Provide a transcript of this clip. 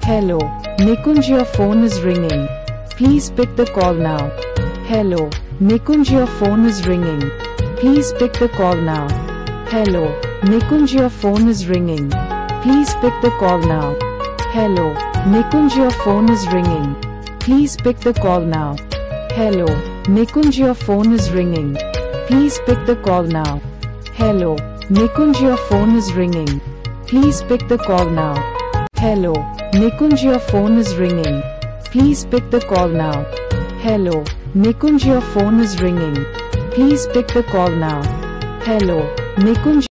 Hello, Nikunj, your phone is ringing. Please pick the call now. Hello, Nikunj, your phone is ringing. Please pick the call now. Hello, Nikunj, your phone is ringing. Please pick the call now. Hello, Nikunj, your phone is ringing. Please pick the call now. Hello, Nikunj, your phone is ringing. Please pick the call now. Hello, Nikunj, your phone is ringing. Please pick the call now. Hello, Nikunj, your phone is ringing. Please pick the call now. Hello, Nikunj, your phone is ringing. Please pick the call now. Hello, Nikunj.